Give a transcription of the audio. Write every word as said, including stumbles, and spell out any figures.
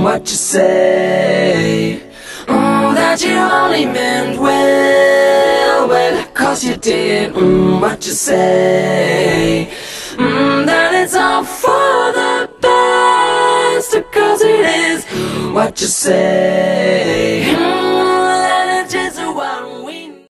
what you say. Mm, that you only meant well, well, cause you did. Mm, what you say. Mm, that it's all for the best, cause it is what you say.